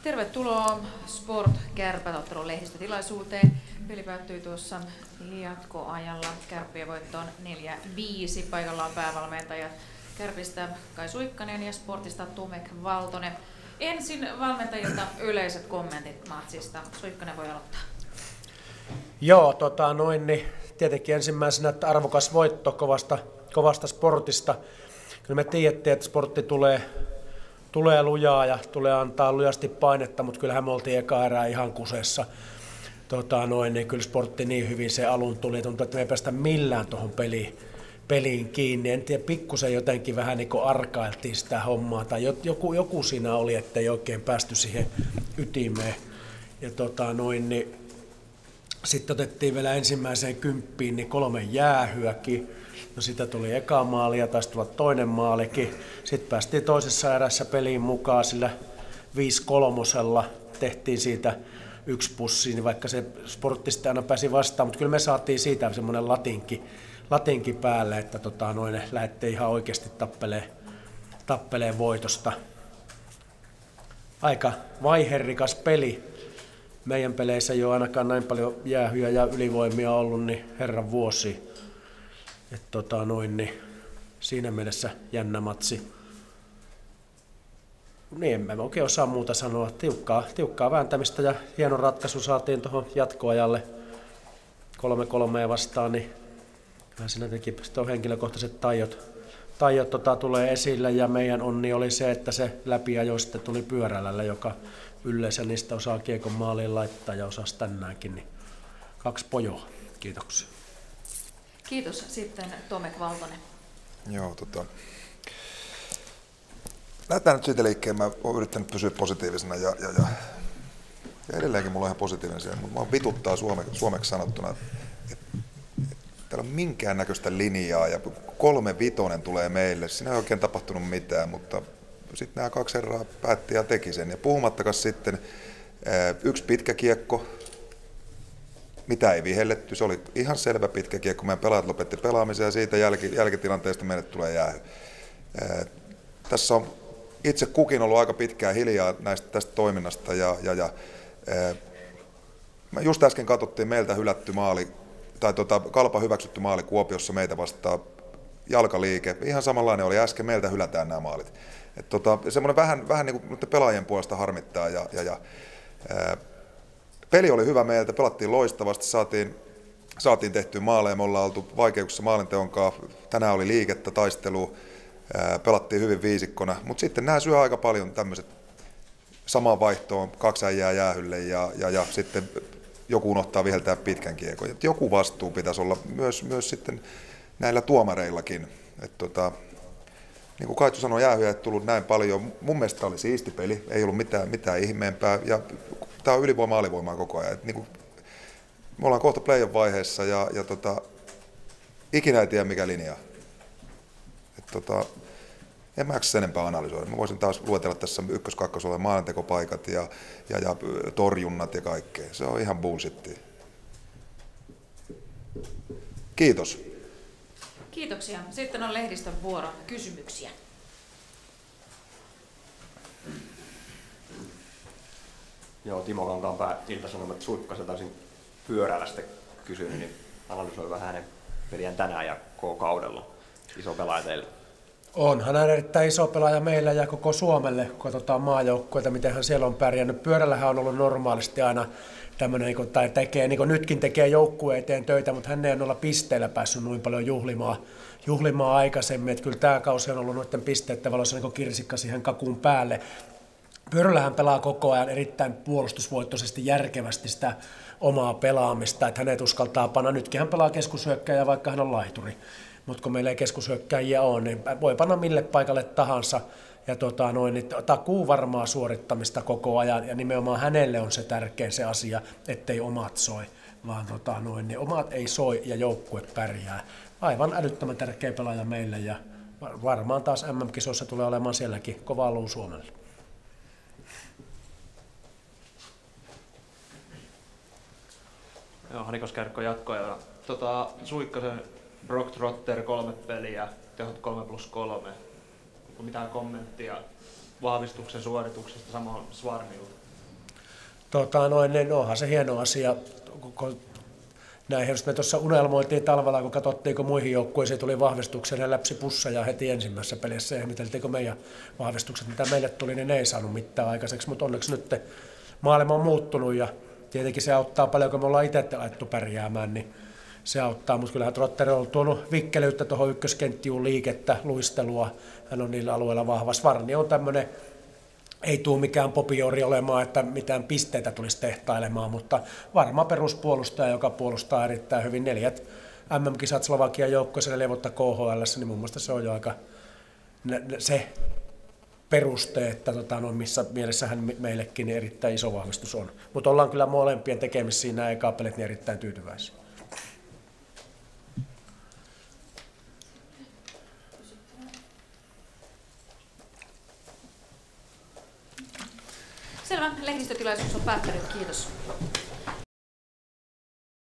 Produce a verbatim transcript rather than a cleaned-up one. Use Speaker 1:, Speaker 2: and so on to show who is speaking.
Speaker 1: Tervetuloa Sport Kärpät-ottelun lehdistötilaisuuteen. Peli päättyi tuossa jatkoajalla Kärppien voittoon neljä viisi. Paikalla on päävalmentajat Kärpistä Kai Suikkanen ja Sportista Tomek Valtonen. Ensin valmentajilta yleiset kommentit matsista. Suikkanen voi aloittaa.
Speaker 2: Joo, tota, noin, niin tietenkin ensimmäisenä, että arvokas voitto kovasta, kovasta Sportista. Kyllä me tiedettiin, että Sportti tulee, tulee lujaa ja tulee antaa lujasti painetta, mutta kyllähän me oltiin eka erää ihan kusessa. Tota, noin, niin kyllä Sportti niin hyvin se alun tuli, tuntuu, että me ei päästä millään tuohon peliin, peliin kiinni. En tiedä, pikkusen jotenkin vähän niin kuin arkailtiin sitä hommaa, tai joku, joku siinä oli, että ei oikein päästy siihen ytimeen. Ja tota, noin, niin sitten otettiin vielä ensimmäiseen kymppiin niin kolme jäähyäkin. No sitä tuli eka maali ja taisi tulla toinen maalikin. Sitten päästiin toisessa erässä peliin mukaan sillä viisi kolmosella. Tehtiin siitä yksi pussi, niin vaikka se Sportti sitten aina pääsi vastaan. Mutta kyllä me saatiin siitä semmoinen latinki, latinki päälle, että tota, noin lähdettiin ihan oikeasti tappeleen, tappeleen voitosta. Aika vaiherikas peli. Meidän peleissä ei ole ainakaan näin paljon jäähyjä ja ylivoimia ollut, niin herran vuosi. Et tota noin, niin siinä mielessä jännä matsi. Niin, en mä oikein osaa muuta sanoa. Tiukkaa, tiukkaa vääntämistä ja hieno ratkaisu saatiin tuohon jatkoajalle kolme kolme vastaan, niin kyllä siinä teki sitten henkilökohtaiset taidot, taidot tota, tulee esille ja meidän onni oli se, että se läpiajo sitten tuli Pyörälällä, joka yleensä niistä osaa kiekon maaliin laittaa ja osasi tänäänkin, niin kaksi pojoa. Kiitoksia.
Speaker 1: Kiitos. Sitten Tomek Valtonen.
Speaker 3: Joo, tota... Lähdetään nyt siitä liikkeen. Mä oon yrittänyt pysyä positiivisena ja, ja, ja, ja edelleenkin mulla on ihan positiivinen siellä, mutta mä vituttaa suome, suomeksi sanottuna, että et, et, täällä on minkäännäköistä linjaa ja kolme vitonen tulee meille. Siinä ei oikein tapahtunut mitään, mutta sitten nämä kaksi herraa päätti ja teki sen. Ja puhumattakaan sitten yksi pitkä kiekko, mitä ei vihelletty, se oli ihan selvä pitkä kiekko, meidän pelaajat lopetti pelaamisen ja siitä jälki, jälkitilanteesta meille tulee jäähy. Tässä on itse kukin ollut aika pitkään hiljaa näistä, tästä toiminnasta ja, ja, ja just äsken katsottiin meiltä hylätty maali, tai tota, Kalpa hyväksytty maali Kuopiossa meitä vastaan, jalkaliike, ihan samanlainen oli äsken, meiltä hylätään nämä maalit. Et tota, semmoinen vähän, vähän niin kuin pelaajien puolesta harmittaa ja, ja, ja ää, peli oli hyvä meiltä, pelattiin loistavasti, saatiin, saatiin tehtyä maaleja, me ollaan oltu vaikeuksissa maalinteon kanssa, tänään oli liikettä, taistelua, ää, pelattiin hyvin viisikkona, mutta sitten nämä syö aika paljon tämmöiset samaan vaihtoon, kaksi äijää jäähylle ja, ja, ja sitten joku unohtaa viheltää pitkän kiekon. Et joku vastuu pitäisi olla myös, myös sitten näillä tuomareillakin. Et tota, niin kuin Kaitsu sanoi, jäähyjä ei tullut näin paljon. Mun mielestä tämä oli siisti peli, ei ollut mitään, mitään ihmeempää. Ja tämä on ylivoima alivoimaa koko ajan. Et niin kuin, me ollaan kohta playon vaiheessa ja, ja tota, ikinä ei tiedä mikä linja. Et tota, en mä sen enempää analysoida. Mä voisin taas luetella tässä ykkös-kakkosella maalintekopaikat ja, ja, ja torjunnat ja kaikkea. Se on ihan bullshittia. Kiitos.
Speaker 1: Kiitoksia. Sitten on lehdistön vuoro. Kysymyksiä.
Speaker 4: Joo, Timo Kankaanpää, Ilta-Sanomat, Suikkasen taisin Pyörälästä kysynyt, niin analysoi vähän hänen peliään tänään ja koko kaudella. Iso pelaaja teille.
Speaker 2: Onhan hän erittäin iso pelaaja meillä ja koko Suomelle, kun katsotaan maajoukkueita, miten hän siellä on pärjännyt. Pyörällähän on ollut normaalisti aina tämmöinen, tai tekee, niin kuin nytkin tekee joukkueen eteen töitä, mutta hän ei ole noilla pisteillä päässyt noin paljon juhlimaan, juhlimaan aikaisemmin. Että kyllä tämä kausi on ollut noiden pisteiden valossa niin kirsikka siihen kakun päälle. Pyörällähän pelaa koko ajan erittäin puolustusvoittoisesti, järkevästi sitä omaa pelaamista, että hänet uskaltaa panna. Nytkin hän pelaa keskushyökkäjä, vaikka hän on laituri. Mutta kun meillä ei keskushyökkäjiä ole, niin voi panna mille paikalle tahansa. Ja tota, noin, niin takuu varmaa suorittamista koko ajan. Ja nimenomaan hänelle on se tärkein se asia, ettei omat soi, vaan tota, noin, niin omat ei soi ja joukkue pärjää. Aivan älyttömän tärkeä pelaaja meille ja varmaan taas M M-kisoissa tulee olemaan sielläkin kova luu Suomelle.
Speaker 5: Joo, Hani Koskärkko jatkoa. Tota, Suikkasen Brock Trotter kolme peliä, tehot kolme plus kolme. Onko mitään kommenttia vahvistuksen suorituksesta, samoin Svarmilta?
Speaker 2: tota, noin, niin onhan se hieno asia. Kun näin jos me tuossa unelmoitiin talvella, kun katsottiin, kun muihin joukkueisiin tuli vahvistuksia, ne läpsi pusseja heti ensimmäisessä pelissä ja ihmeteltiin, meidän vahvistukset, mitä meille tuli, niin ne ei saanut mitään aikaiseksi, mutta onneksi nyt maailma on muuttunut ja tietenkin se auttaa paljon, kun me ollaan itse laittu pärjäämään, niin se auttaa, mutta kyllähän Trotter on tuonut vikkelyyttä tuohon ykköskenttiuun, liikettä, luistelua, hän on niillä alueilla vahva. Svarni on tämmöinen, ei tule mikään popiori olemaan, että mitään pisteitä tulisi tehtailemaan, mutta varma peruspuolustaja, joka puolustaa erittäin hyvin neljät M M-kisat Slovakian joukkoissa, neljä vuotta K H L:ssä, niin mun mielestä se on jo aika se peruste, että tota, no, missä mielessähän meillekin erittäin iso vahvistus on. Mutta ollaan kyllä molempien tekemissä siinä nämä eka pelit niin erittäin tyytyväisiä.
Speaker 1: Selvä. Lehdistötilaisuus on päättynyt. Kiitos.